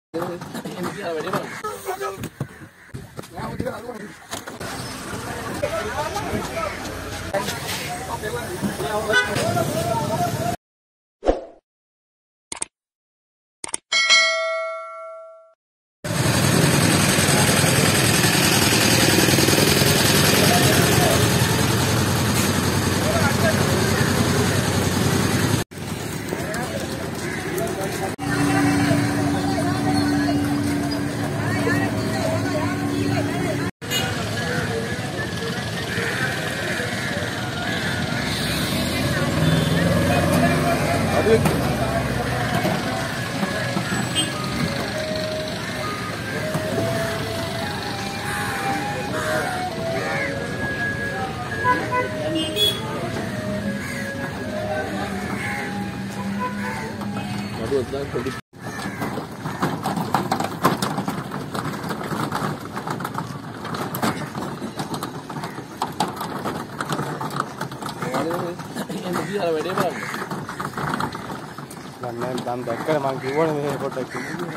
Tam dekker mang kiwon me potek.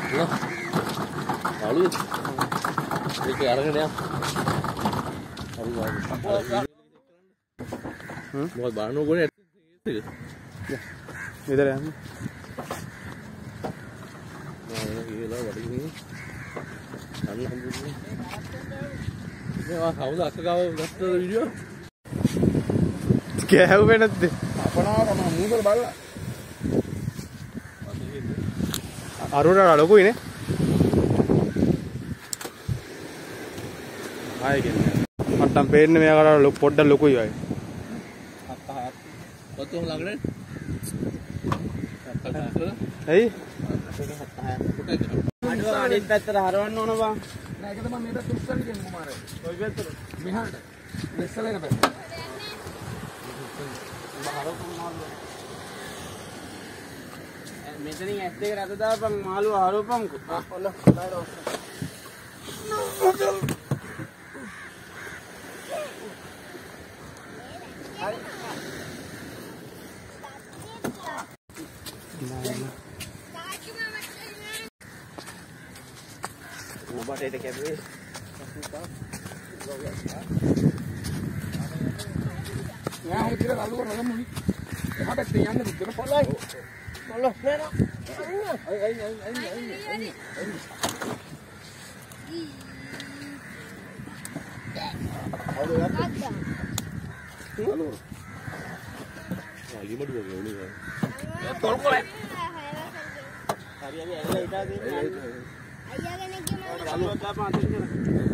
Lalu itu arahnya dia. बहुत बार no कोने इधर है ये ला बड़ी नहीं हम ये वहां खाऊ दा का दस्त वीडियो क्या है वो नते अपना मुंह पर बाल अरोड़ा डालो कोई ने आए के मट्टम पेड़ ने मेरा लोग पोड्डा लोग कोई आए तो लग रहे hey අනිත් පැත්තට හරවන්න ඕන බං නෑ ඒක තමයි මේ පැත්ත උස්සන්න කියන්නේ කුමාරයා ඔය පැත්තට මෙහාට ඉස්සලේන පැත්ත මෙතනින් ඇස් දෙක රට දාපන් මාළුව හරවපන්කෝ ඔන්න බටේට කැපුවේ යා හිතේ අලු කරලා මුනි එහා පැත්තේ යන්න දුන්න පොළයි පොළ නේද අයි අලු ආ ලිමඩු වගේ උනේ තොල් කොලේ හරියන්නේ ඇල්ල ඉදා දෙන්නේ අයියා කෙනෙක් ගිහම අලු දාපන් අතරින් යන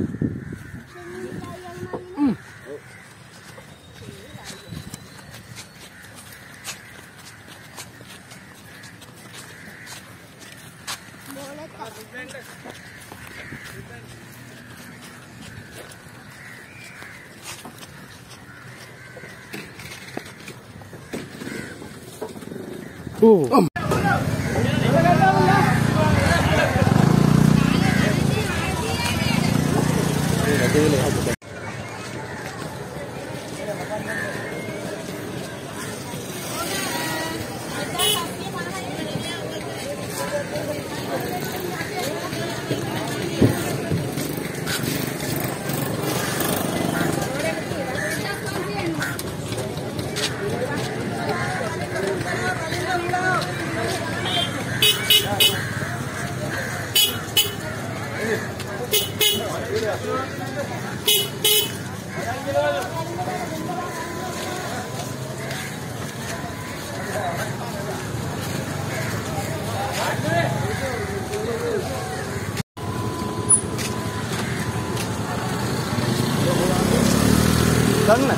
Done.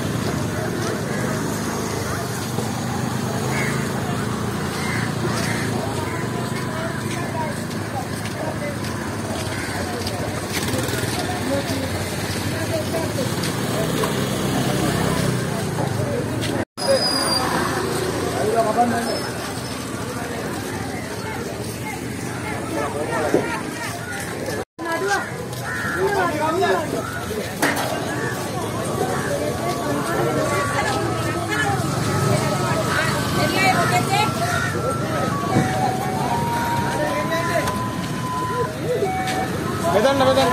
Betul.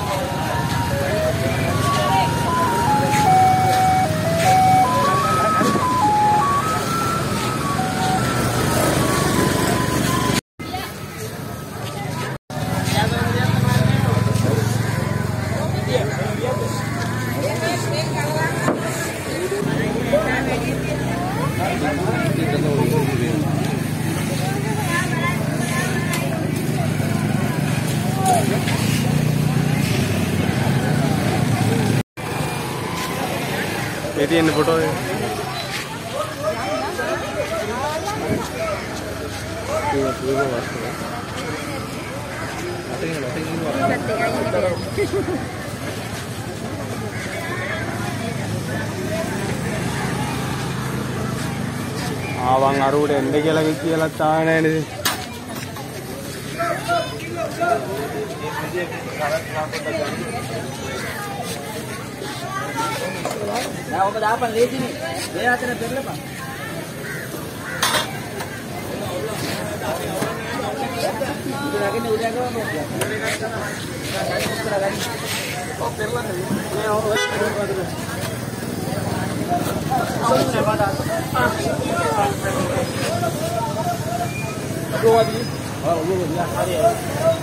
Ini yang foto ya. Awang aru deh, ini kita lagi kira tahan ini. Nah, apa dapat di sini? Dia ada berapa? Lagi nih udah kok. Oh, perlan nih. Ini oh. Dua lagi. Oh, ya hari ya.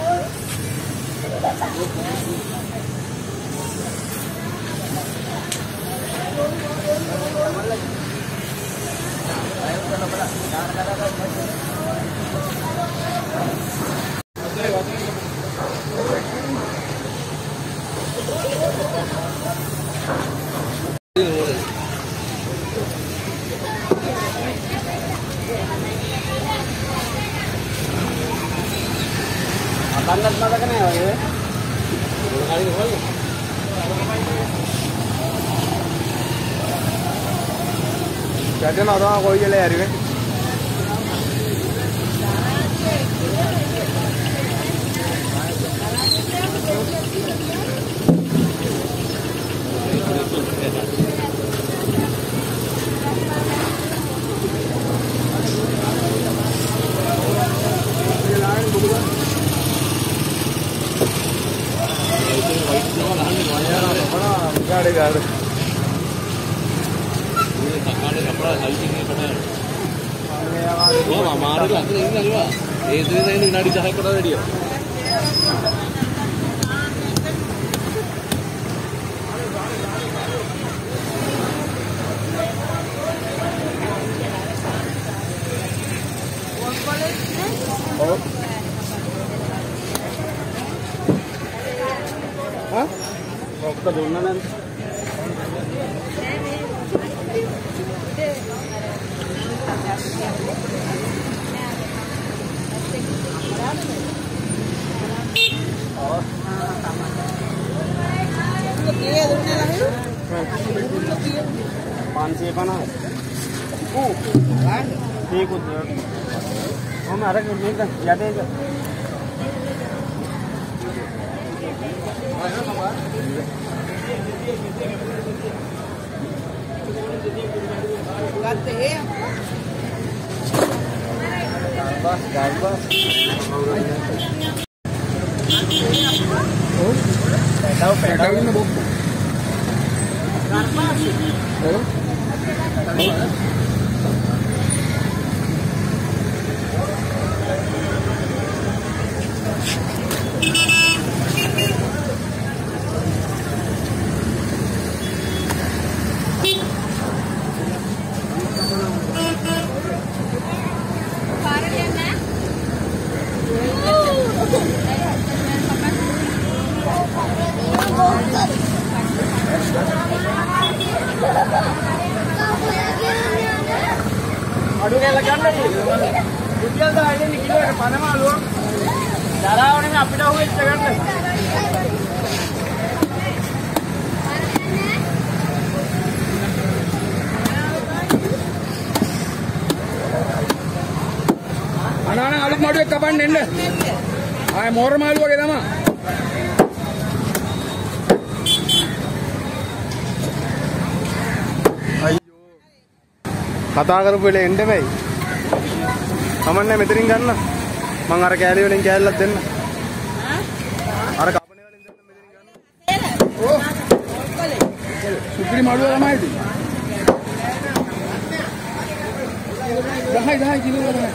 Bandat mata kan ya? Jadi orang kau jadi hari ni. Ada. Oh, mama ada ni juga. Ini nadi cahaya kota dia. Oh. Hah? Oh, kita donan. Pansi apa nak? ठीक होते हैं। हम आ रहे हैं नहीं कर जाते हैं। करते हैं। बस गाइड बस। पैदाव में book. Aduh kayak legan tadi. Ujian dah ini kilo ada panah malu. Cara orang ni apa dah hujan legan tadi. Anak-anak aluk malu kapan nende? Ay mor malu lagi nama. කතා කරපු වෙලේ එන්න බෑයි. කමන්නේ මෙතනින් ගන්න. මං අර කෑලි වලින් කෑල්ලක් දෙන්න. අර ඉතින් මාළුවා තමයි ඉතින්. 10 කිලෝ ගන්න.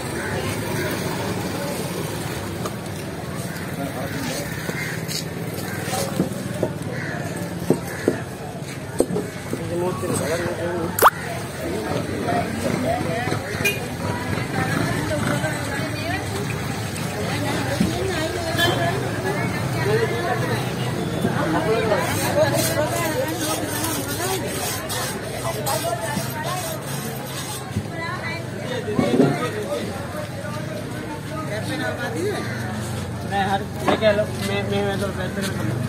मैं हर कह लो मैं तो पैसे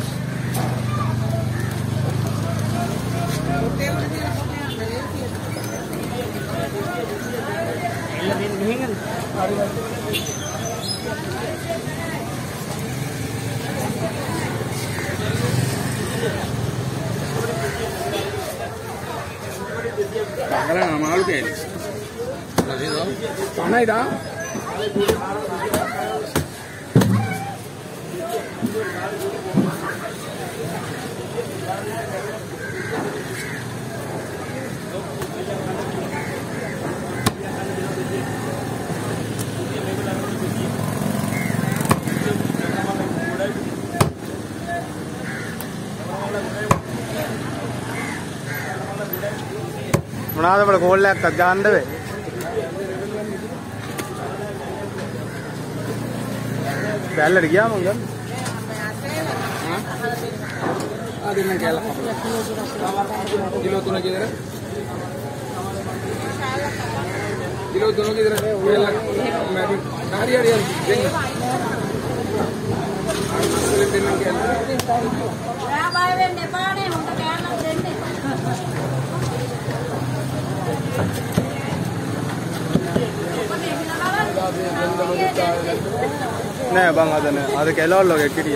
Karena malu kan? Mana itu? මොනවාද අපේ කෝල් එකක් ගන්න වෙයි. බැලලට ගියා මං ගන්න. ආ දෙන්න කියලා. කිලෝ 3 කිදර. කිලෝ 3 කිදර. හරි හරි දෙන්න. දෙන්න කියලා. ඔයා බය වෙන්න එපානේ හොඳ කෑමක් දෙන්න. නෑ බං අද නෑ. අද කෙලවල් වගේ කිරිය.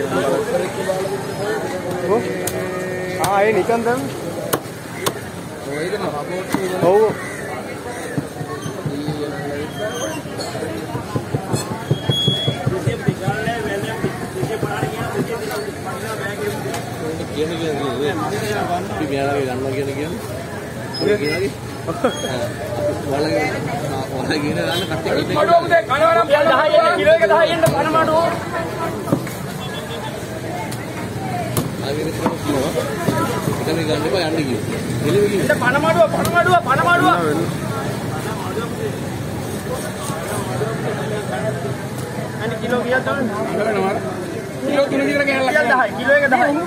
ඔව්. ඒ නිකන් දැන්. ඔය දෙන රබෝට් ඔව්. किलो किया तो kilo 3 kilo kilo 10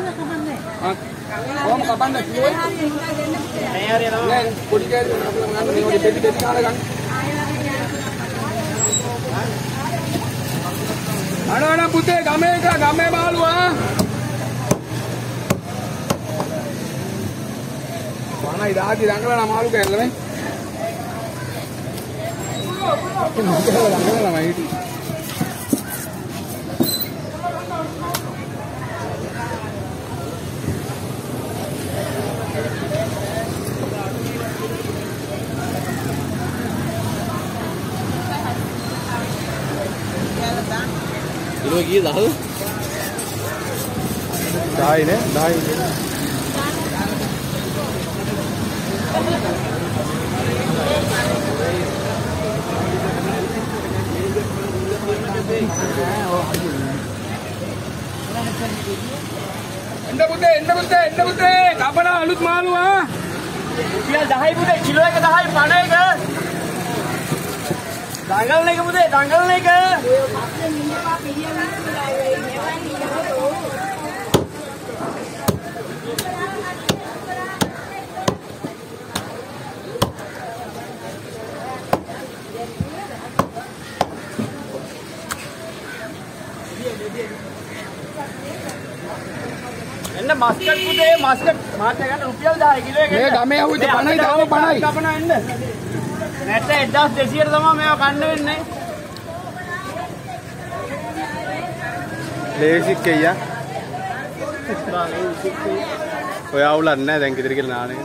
Om kapan dah kilo? नहीं यार ये ना Nen, kodi ke nganu ni odi bedi kala kan. Ana putih game malu ah. Mana idadi dangala malu ke helme. Dangala nama itu. Kilo lagi dah. Dah ini, dah ini. Enda putih. Kapan alut malu ah? Kilo 10 बुदे kilo के 10 पाने के डांगल नहीं के बुदे डांगल नहीं के එන්න Muscat පුතේ මස්කට් මාත් ගන්න රුපියල් 10 කිලෝ එකකට මේ ගමේ ආවුත් 50යි දාම 50යි කපන එන්න නැත්නම් 1200ට තමයි මේවා කන්න වෙන්නේ ලේසික් කයියා ඔය අවුලක් නැහැ දැන් කිදිරි කියලා නානේ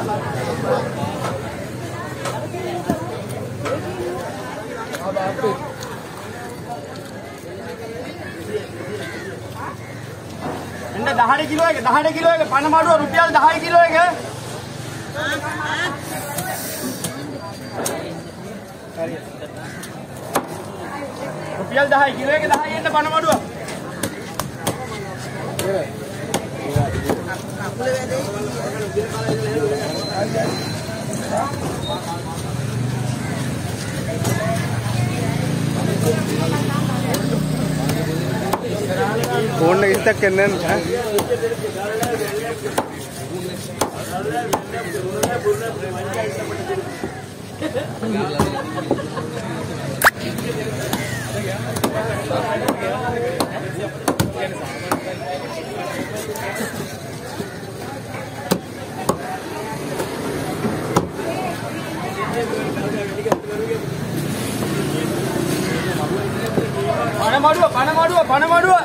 එන්න 10 කිලෝ එක 10 කිලෝ එක පන මාඩුව රුපියල් 10 කිලෝ එක. රුපියල් 10 කිලෝ එක 10 එන්න පන මාඩුව. फोन ने इतना करने පන මාඩුව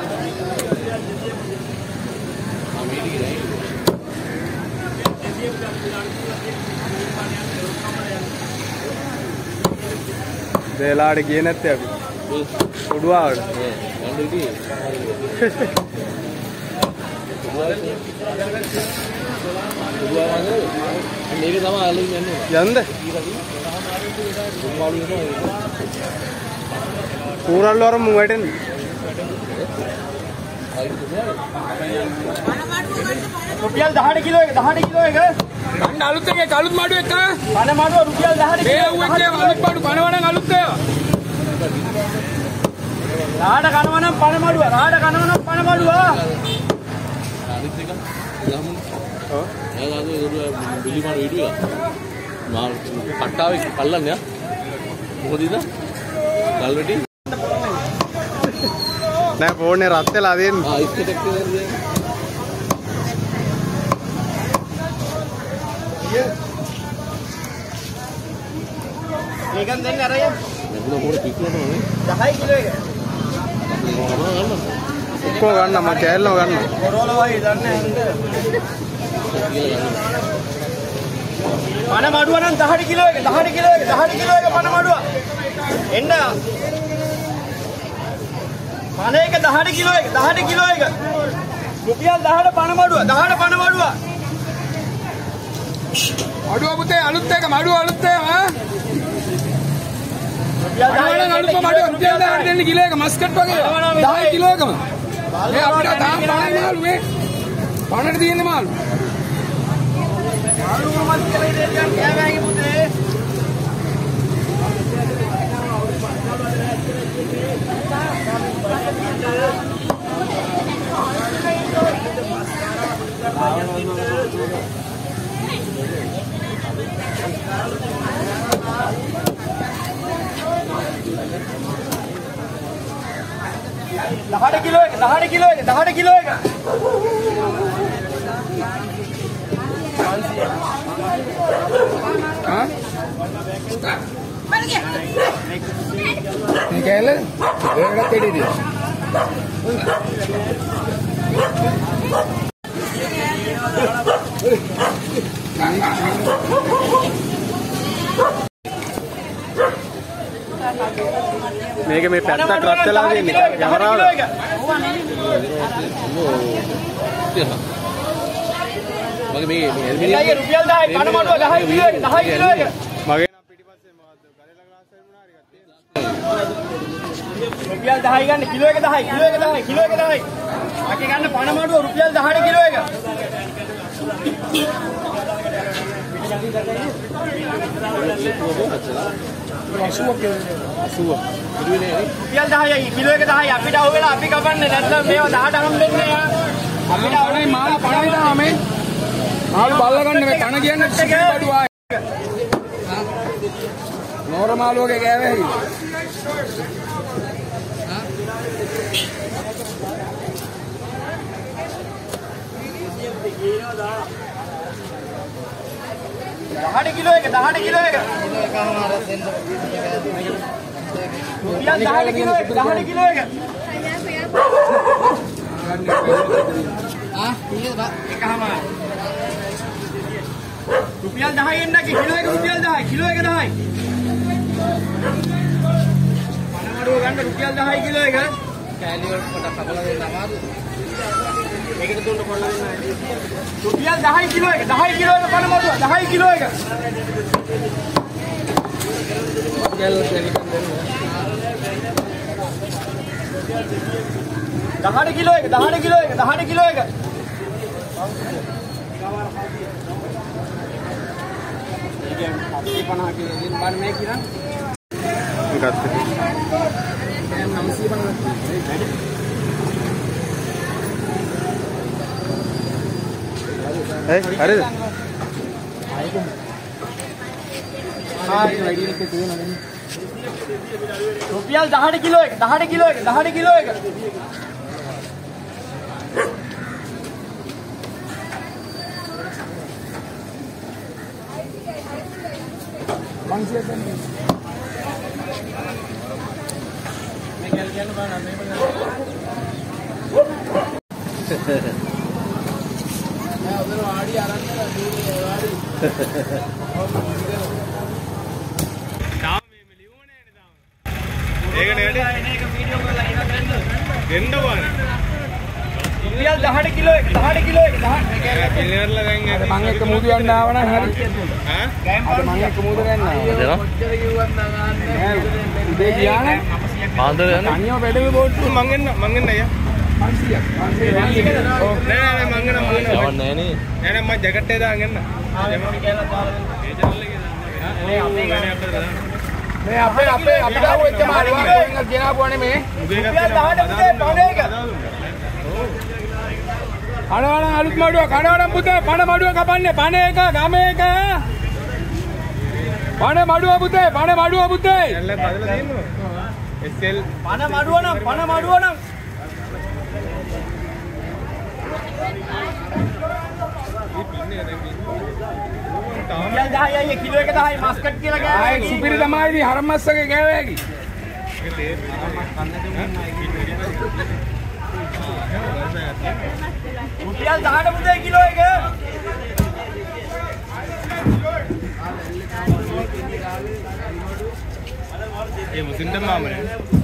දෙලාට ගියේ නැත්තේ අපි උඩුවාවට මේක තමයි අලුත් යන්නේ යන්ද ඌරල්ල වර මු වැටෙන්නේ රුපියල් 10 කිලෝ එක 10 කිලෝ එක ගන්න අලුත් එකේ අලුත් මාඩුව එක පන මාඩුව රුපියල් 10 මේ උන්නේ අලුත් මාඩු පනවනම් අලුත් ඒවා රාඩ කනවනම් පන මාඩුව රාඩ කනවනම් පන මාඩුව අලුත් එක ගහමු ඔව් එයාලා බිලි මාඩු ඉදුවා මා කට්ටාවේ පල්ලන්නේ මොකදද කල්වටි නෑ ෆෝන් එක රත් වෙලා දෙන්නේ ඉස්කට් එක දෙන්නේ මේකෙන් දෙන්න අරය මෙන්න මොකද පිටුනනේ 10 කිලෝ එක ඔක්කොම ගන්න මම කෑල්ලම ගන්න කොරෝල වයි දන්නේ පන මාඩුව නම් 10 කිලෝ එක 10 කිලෝ එක 10 කිලෝ එක පන මාඩුව එන්න පන එක 10 කිලෝ එක 10 කිලෝ එක රුපියල් 10 පන මාඩුව 10 පන මාඩුව මාඩුව පුතේ අලුත් එක මාඩුව අලුත් ඒවා රුපියල් 10 අලුත් මාඩුව රුපියල් 10 දෙන්න කිලෝ එක මස්කට් වගේ 10 කිලෝ එකම මේ අපිට තාම පණයි මාළු මේ පණට තියෙන්නේ මාළු මාළු මස් කියලා ඉතින් කෑවෑගේ පුතේ दहाड़ किलो एक 10 किलो एक हाँ ये क्या है रेगड़ा तेरी दी මේක මේ පැත්තක් රත් වෙලා දෙන්නේ කැමරාවල මගේ මේ එල්මිනියම් රුපියල් 10 පණ මාඩුව 10 කිලෝ එක 10 කිලෝ එක මගේ නම් පිටිපස්සේ මොකද්ද ගලේලා ග්ලාස් එකක් මොනවා හරි ගත්තේ රුපියල් 10 ගන්න කිලෝ එක 10 කිලෝ එක 10 කිලෝ එක 10 ආකේ ගන්න පණ මාඩුව රුපියල් 10 කිලෝ එක රුපියල් 10යි කිලෝ එක 10යි අපිට අහු වෙලා අපි කපන්නේ නැත්නම් මේවා 10ට හම්බෙන්නේ යා අපිට පණයි මාළු පණයි තාමේ මාළු බල්ල ගන්න මේ පණ කියන්නේ සිගරට් බඩු ආයේ නෝර මාළුවගේ ගෑවේ හරි दहाड़ किलो एक රුපියල් 10 किलो एक 10 किलो एक हां ठीक है बा एक हमारा රුපියල් 10 එන්න කිලෝ එක රුපියල් 10 කිලෝ එක 10 පනමඩුව ගන්න රුපියල් 10 කිලෝ එක කෑලි වල පොඩක් කපලා දෙන්න අමාරු මේකට දුන්න කොල්ල දෙන්න රුපියල් 10 කිලෝ එක 10 කිලෝ එක පනමඩුව 10 කිලෝ එක ගල් දෙන්න 18 කිලෝ එක 18 කිලෝ එක 18 කිලෝ එක රුපියල් 18 කිලෝ එක 18 කිලෝ එක 18 කිලෝ එක රුපියල් 18 කිලෝ එක 18 කිලෝ එක 10 මම එක්ක මුදු යන්න ආව නම් හරි අද මම එක්ක මුදු ගන්න ආවා උදේ ගියානේ පාන්දර යන්නේ තනියම වැඩේ බෝට්ටු මං එන්න අයියා 500ක් ඔව් නෑ මං එන්න යවන්නේ නෑ නෑ මම ජැකට් එක දාගෙන එන්න මේ අපේ දාව එක්ක මාරුවා කොහෙන්ද ගෙනාවුවා නෙමේ රුපියල් 18 පුතේ පණ එක කනවනම් අලුත් මඩුව කනවනම් පුතේ පණ මඩුව කපන්නේ පණ එක ගම එක පණ මඩුව පුතේ පණ මඩුව පුතේ එල්ල බදලා තියෙනවා SL පණ මඩුව නම් රුපියල් 10යි අයියේ කිලෝ එක 10යි මස්කට් කියලා ගෑවා ආයේ සුපිරි තමයි ඉතින් හරම්මස්සගේ ගෑවේකි රුපියල් 18 පුතේ කිලෝ එක ඒ මුසින්ද මාමනේ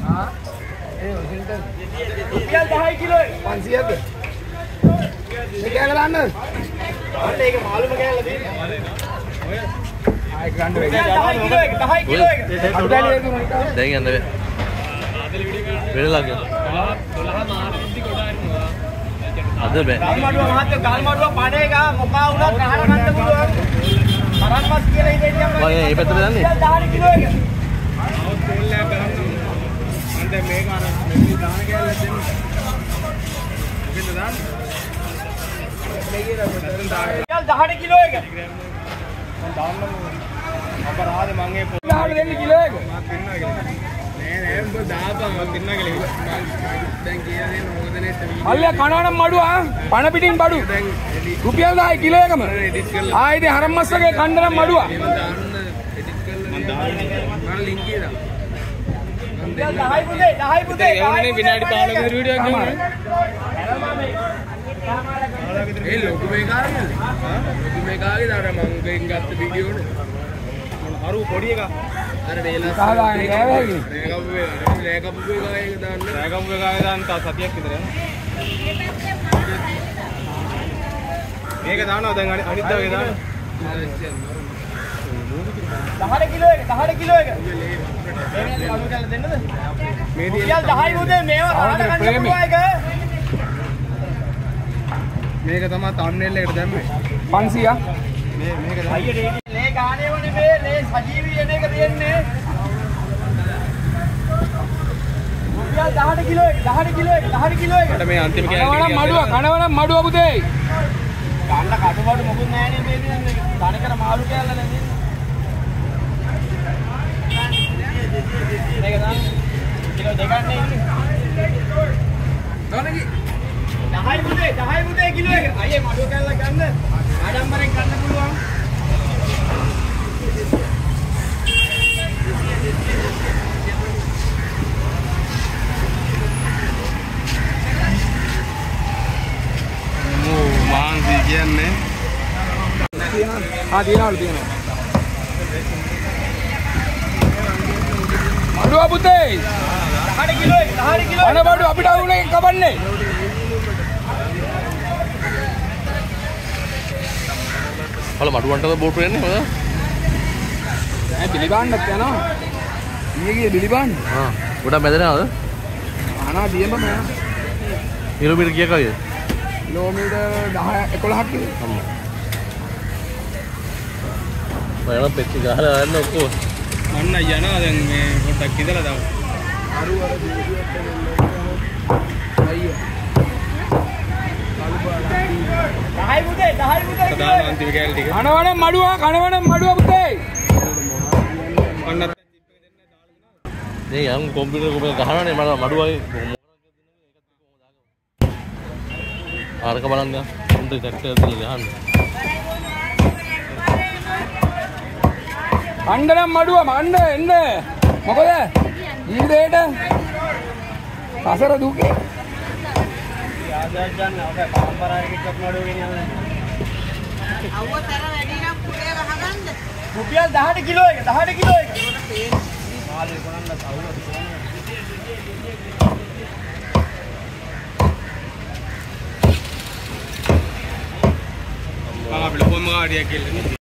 රුපියල් 10 කිලෝ එක 500ද මේ කෑල්ල දාන්න අන්න ඒක මාළුම කෑල්ල දෙන්නේ ආයි ගන්න වෙයි රුපියල් 10 කිලෝ එක 10 කිලෝ එක අඩුඩාලිය දුන්නා දැන් යන්න බෑ. වෙලලා ගියා. අද බෑ. ගල් මඩුව මහත්තයෝ ගල් මඩුව පණ එක මොකා වුණත් අහර ගන්න පුළුවන් තරන්මස් කියලා ඉතින් ඔය මේ පැත්තට යන්නේ. 10 කිලෝ එක තෙල් එක ගන්න මන්ද මේක අර මෙලි දාන කෑල්ල දෙන්න මෙන්න දාන්න මේකේ රබතෙන් දාන්න රුපියල් 18 කිලෝ එක මම දාන්න අපරාධ මං ඒ දාන්න දෙන්න කිලෝ එක මම දෙන්නා කියලා නෑ උඹ දාපන් මම දෙන්නා කියලා මම දැන් කියලා දෙන්න ඕකදනේ මල්ලියා කනවනම් මඩුව පණ පිටින් බඩු රුපියල් 10 කිලෝ එකම එඩිට් කරලා ආයේ ඉතින් හරම්මස්සගේ කණ්ඩනම් මඩුව මම දාන්න එඩිට් කරලා මම දාන්න මම ලින්ක් එකේ දාන්න රුපියල් 10 පුතේ 10 පුතේ ඒවනේ විනාඩි 15 කට වීඩියෝ එකක් ගන්න ඒ ලොකු මේකාගේ ලොකු මේකාගේ දාර මම ගෙන් ගත්ත වීඩියෝ නේ අරු පොඩි එක අර ඩේලා සාදාන ගෑවේකි රේකපු එකේ දාන්න රේකපු එකේ දාන්න තා සතියක් විතර යනවා මේක දානවා දැන් අනිත් දවසේ දාන්න 18 කිලෝ එක 18 කිලෝ එක මේක අලු කරලා දෙන්නද මේ රුපියල් 10යි පුතේ මේවා රහට ගන්න පුළුවන් එක මේක තමයි තම්නෙල් එකට දැම්මේ 500ක් මේක අයියේ ලේ ගානේ වනේ මේ ලේ සජීවී එන එක දෙන්නේ රුපියල් 18 කිලෝ එක 18 කිලෝ එක 18 කිලෝ එක මේ අන්තිම කනවනම් මඩුව පුතේ ගන්න කටුබඩු මොකුත් නැහැ නේ මේ දෙන්නේ තනිකර මාළු කෑල්ල නේ මේක දාන්න කිලෝ දෙකක් නේ ඉන්නේ දාන්නකි 10යි පුතේ කිලෝ එක අයියේ මඩුව කෑල්ල ගන්න ආඩම්බරෙන් ගන්න පුළුවන් මාන්සි කියන්නේ තියෙනවා. මඩුව පුතේ 10 කිලෝ එක 10 කිලෝ අනේ මඩුව අපිට වුණේ කපන්නේ. හල මඩුවන්ටද බෝට් වෙන්නේ මොකද? දැන් බිලිබාන්නත් යනවා. ඊයේ බිලිබාන්න. ගොඩක් මැදනවද? අනා දියෙම මම කිලෝමීටර් කීයක් වගේ? කිලෝමීටර් 10 11ක් කිලෝ. මම පෙට්ටි ගහලා යන්න ඔක්කොම. අන්න යනවා දැන් මේ පොඩ්ඩක් ඉඳලා දාමු. අයියෝ. 10 පුතේ 10 පුතේ දාන අන්තිම කෑලි ටික. කනවනම් මඩුව පුතේ. අන්නත් මේ යම් කම්පියුටර් කොපේ ගහනනේ මඩුව වගේ ආරක බලන්න හොඳ ට්‍රැක්ටර් එකක් ගහන්න. අණ්ඩනම් මඩුව එන්න. මොකද? ජීවිතේට සසර දුකේ. ආදායක් ගන්න ඔක පරම්පරාවකට නඩුව ගෙනියන්නේ. අවුවතර වැඩි නම් පුරේ ගහගන්න. රුපියල් 18 කිලෝ එක 18 කිලෝ එක. අපිට කොම්ම ගාඩියක් කියලා